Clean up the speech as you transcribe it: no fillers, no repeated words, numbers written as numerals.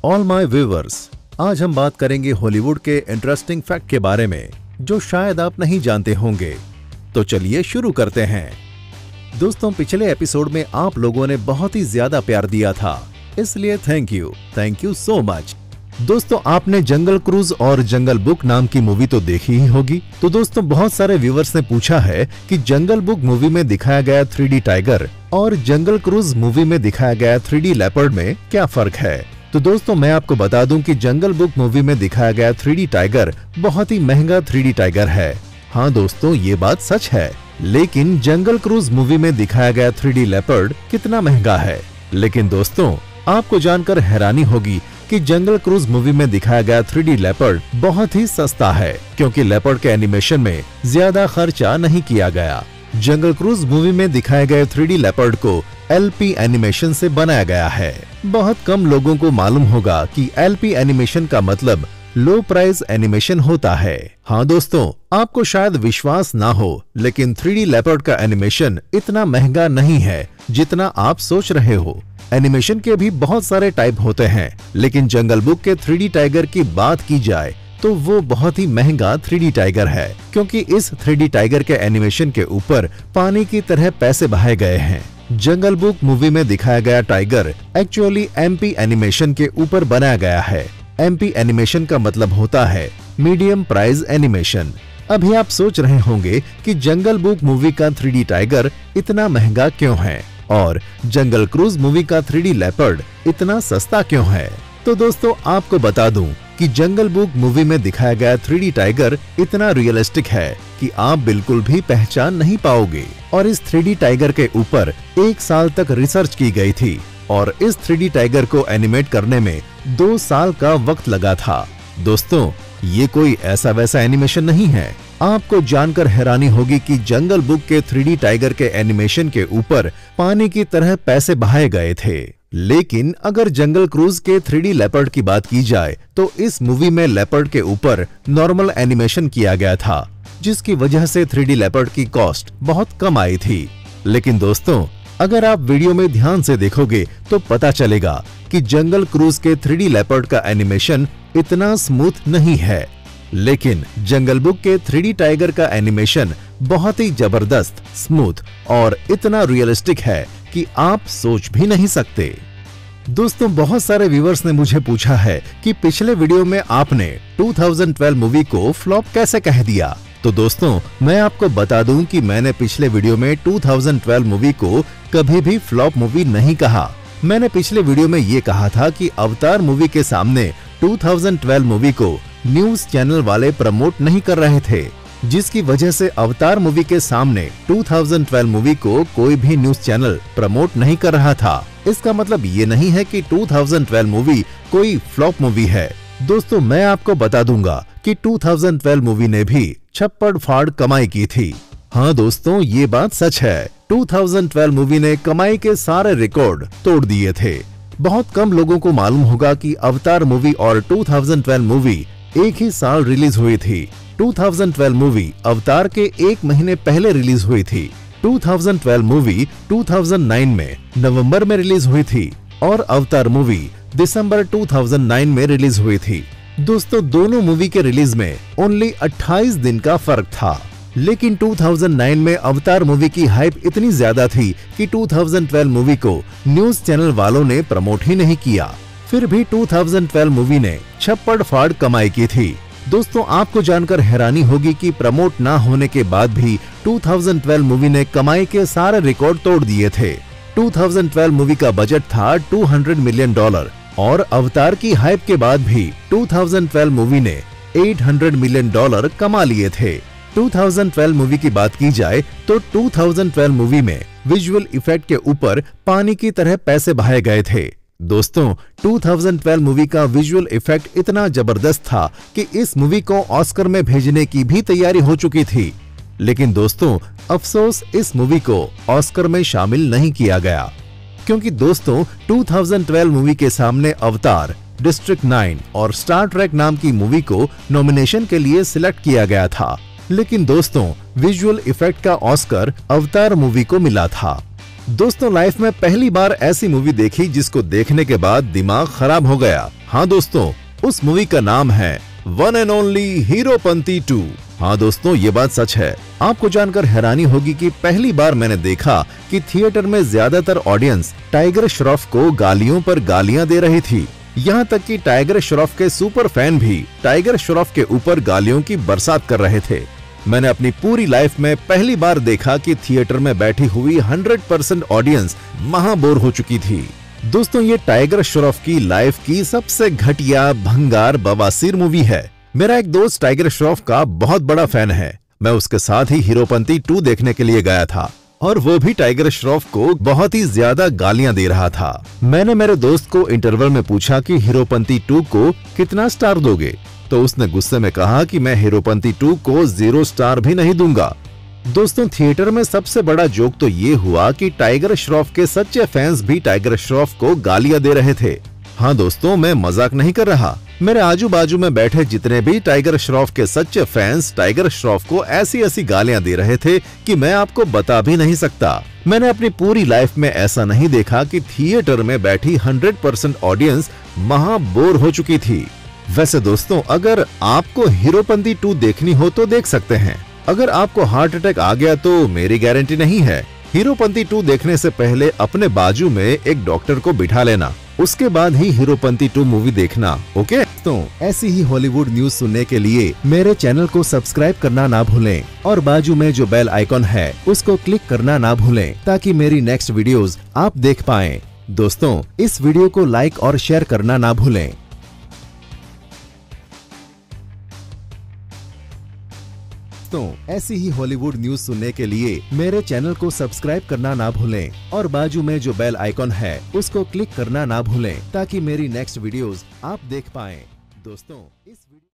All my viewers, आज हम बात करेंगे हॉलीवुड के इंटरेस्टिंग फैक्ट के बारे में जो शायद आप नहीं जानते होंगे। तो चलिए शुरू करते हैं। दोस्तों, पिछले एपिसोड में आप लोगों ने बहुत ही ज्यादा प्यार दिया था, इसलिए थैंक यू सो मच। दोस्तों, आपने जंगल क्रूज और जंगल बुक नाम की मूवी तो देखी ही होगी। तो दोस्तों, बहुत सारे व्यूअर्स ने पूछा है कि जंगल बुक मूवी में दिखाया गया 3D टाइगर और जंगल क्रूज मूवी में दिखाया गया 3D लेपर्ड में क्या फर्क है। तो दोस्तों, मैं आपको बता दूं कि जंगल बुक मूवी में दिखाया गया 3D टाइगर बहुत ही महंगा 3D टाइगर है। हाँ दोस्तों, ये बात सच है। लेकिन जंगल क्रूज मूवी में दिखाया गया 3D लेपर्ड कितना महंगा है। लेकिन दोस्तों, आपको जानकर हैरानी होगी कि जंगल क्रूज मूवी में दिखाया गया 3D लेपर्ड बहुत ही सस्ता है, क्योंकि लेपर्ड के एनिमेशन में ज्यादा खर्चा नहीं किया गया। जंगल क्रूज मूवी में दिखाए गए 3D लेपर्ड को LP एनिमेशन से बनाया गया है। बहुत कम लोगों को मालूम होगा कि LP एनिमेशन का मतलब लो प्राइस एनिमेशन होता है। हाँ दोस्तों, आपको शायद विश्वास ना हो, लेकिन 3D लेपर्ड का एनिमेशन इतना महंगा नहीं है जितना आप सोच रहे हो। एनिमेशन के भी बहुत सारे टाइप होते हैं, लेकिन जंगल बुक के 3D टाइगर की बात की जाए तो वो बहुत ही महंगा 3D टाइगर है, क्योंकि इस 3D टाइगर के एनिमेशन के ऊपर पानी की तरह पैसे बहाए गए हैं। जंगल बुक मूवी में दिखाया गया टाइगर एक्चुअली MP एनिमेशन के ऊपर बनाया गया है। MP एनिमेशन का मतलब होता है मीडियम प्राइस एनिमेशन। अभी आप सोच रहे होंगे कि जंगल बुक मूवी का 3D टाइगर इतना महंगा क्यों है और जंगल क्रूज मूवी का 3D लेपर्ड इतना सस्ता क्यों है। तो दोस्तों, आपको बता दूं कि जंगल बुक मूवी में दिखाया गया 3D टाइगर इतना रियलिस्टिक है कि आप बिल्कुल भी पहचान नहीं पाओगे। और इस 3D टाइगर के ऊपर 1 साल तक रिसर्च की गई थी और इस 3D टाइगर को एनिमेट करने में 2 साल का वक्त लगा था। दोस्तों, ये कोई ऐसा वैसा एनिमेशन नहीं है। आपको जानकर हैरानी होगी कि जंगल बुक के 3D टाइगर के एनिमेशन के ऊपर पानी की तरह पैसे बहाए गए थे। लेकिन अगर जंगल क्रूज के 3D लेपर्ड की बात की जाए तो इस मूवी में लेपर्ड के ऊपर नॉर्मल एनिमेशन किया गया था, जिसकी वजह से 3D लेपर्ड की कॉस्ट बहुत कम आई थी। लेकिन दोस्तों, अगर आप वीडियो में ध्यान से देखोगे तो पता चलेगा कि जंगल क्रूज के 3D लेपर्ड का एनिमेशन इतना स्मूथ नहीं है, लेकिन जंगल बुक के 3D टाइगर का एनिमेशन बहुत ही जबरदस्त, स्मूथ और इतना रियलिस्टिक है कि आप सोच भी नहीं सकते। दोस्तों, बहुत सारे व्यूअर्स ने मुझे पूछा है कि पिछले वीडियो में आपने 2012 मूवी को फ्लॉप कैसे कह दिया। तो दोस्तों, मैं आपको बता दूं कि मैंने पिछले वीडियो में 2012 मूवी को कभी भी फ्लॉप मूवी नहीं कहा। मैंने पिछले वीडियो में ये कहा था कि अवतार मूवी के सामने 2012 मूवी को न्यूज चैनल वाले प्रमोट नहीं कर रहे थे, जिसकी वजह से अवतार मूवी के सामने 2012 मूवी को कोई भी न्यूज चैनल प्रमोट नहीं कर रहा था। इसका मतलब ये नहीं है कि 2012 मूवी कोई फ्लॉप मूवी है। दोस्तों, मैं आपको बता दूंगा कि 2012 मूवी ने भी छप्पड़ फाड़ कमाई की थी। हाँ दोस्तों, ये बात सच है। 2012 मूवी ने कमाई के सारे रिकॉर्ड तोड़ दिए थे। बहुत कम लोगों को मालूम होगा कि अवतार मूवी और 2012 मूवी एक ही साल रिलीज हुई थी। 2012 मूवी अवतार के 1 महीने पहले रिलीज हुई थी। 2012 मूवी 2009 में नवंबर में रिलीज हुई थी और अवतार मूवी दिसंबर 2009 में रिलीज हुई थी। दोस्तों, दोनों मूवी के रिलीज में ओनली 28 दिन का फर्क था। लेकिन 2009 में अवतार मूवी की हाइप इतनी ज्यादा थी कि 2012 मूवी को न्यूज चैनल वालों ने प्रमोट ही नहीं किया। फिर भी 2012 मूवी ने छप्पड़ फाड़ कमाई की थी। दोस्तों, आपको जानकर हैरानी होगी कि प्रमोट ना होने के बाद भी 2012 मूवी ने कमाई के सारे रिकॉर्ड तोड़ दिए थे। 2012 मूवी का बजट था $200 मिलियन और अवतार की हाइप के बाद भी 2012 मूवी ने $800 मिलियन कमा लिए थे। 2012 मूवी की बात की जाए तो 2012 मूवी में विजुअल इफेक्ट के ऊपर पानी की तरह पैसे बहाए गए थे। दोस्तों, 2012 मूवी का विजुअल इफेक्ट इतना जबरदस्त था कि इस मूवी को ऑस्कर में भेजने की भी तैयारी हो चुकी थी। लेकिन दोस्तों, अफसोस इस मूवी को ऑस्कर में शामिल नहीं किया गया, क्योंकि दोस्तों 2012 मूवी के सामने अवतार, डिस्ट्रिक्ट 9 और स्टार ट्रेक नाम की मूवी को नॉमिनेशन के लिए सिलेक्ट किया गया था। लेकिन दोस्तों, विजुअल इफेक्ट का ऑस्कर अवतार मूवी को मिला था। दोस्तों लाइफ में पहली बार ऐसी मूवी देखी जिसको देखने के बाद दिमाग खराब हो गया। हाँ दोस्तों, उस मूवी का नाम है वन एंड ओनली हीरोपंती 2। हाँ दोस्तों, ये बात सच है। आपको जानकर हैरानी होगी कि पहली बार मैंने देखा कि थिएटर में ज्यादातर ऑडियंस टाइगर श्रॉफ को गालियों पर गालियां दे रही थी। यहाँ तक कि टाइगर श्रॉफ के सुपर फैन भी टाइगर श्रॉफ के ऊपर गालियों की बरसात कर रहे थे। मैंने अपनी पूरी लाइफ में पहली बार देखा कि थिएटर में बैठी हुई 100% ऑडियंस महा बोर हो चुकी थी। दोस्तों, ये टाइगर श्रॉफ की लाइफ की सबसे घटिया, भंगार, बवासीर मूवी है। मेरा एक दोस्त टाइगर श्रॉफ का बहुत बड़ा फैन है। मैं उसके साथ ही हीरोपंती 2 देखने के लिए गया था और वो भी टाइगर श्रॉफ को बहुत ही ज्यादा गालियां दे रहा था। मैंने मेरे दोस्त को इंटरवल में पूछा कि हीरोपंती 2 को कितना स्टार दोगे, तो उसने गुस्से में कहा कि मैं हीरोपंती 2 को 0 स्टार भी नहीं दूंगा। दोस्तों, थिएटर में सबसे बड़ा जोक तो ये हुआ कि टाइगर श्रॉफ के सच्चे फैंस भी टाइगर श्रॉफ को गालियां दे रहे थे। हाँ दोस्तों, मैं मजाक नहीं कर रहा। मेरे आजू बाजू में बैठे जितने भी टाइगर श्रॉफ के सच्चे फैंस टाइगर श्रॉफ को ऐसी ऐसी गालियां दे रहे थे कि मैं आपको बता भी नहीं सकता। मैंने अपनी पूरी लाइफ में ऐसा नहीं देखा कि थिएटर में बैठी 100% ऑडियंस महा बोर हो चुकी थी। वैसे दोस्तों, अगर आपको हीरोपंती 2 देखनी हो तो देख सकते हैं। अगर आपको हार्ट अटैक आ गया तो मेरी गारंटी नहीं है। हीरोपंती 2 देखने से पहले अपने बाजू में एक डॉक्टर को बिठा लेना, उसके बाद ही हीरोपंती 2 मूवी देखना। ओके? तो ऐसी ही हॉलीवुड न्यूज सुनने के लिए मेरे चैनल को सब्सक्राइब करना ना भूलें और बाजू में जो बेल आइकॉन है उसको क्लिक करना ना भूलें ताकि मेरी नेक्स्ट वीडियोस आप देख पाएं। दोस्तों, इस वीडियो को लाइक और शेयर करना ना भूलें। ऐसी ही हॉलीवुड न्यूज सुनने के लिए मेरे चैनल को सब्सक्राइब करना ना भूलें और बाजू में जो बेल आइकॉन है उसको क्लिक करना ना भूलें ताकि मेरी नेक्स्ट वीडियोस आप देख पाएं। दोस्तों, इस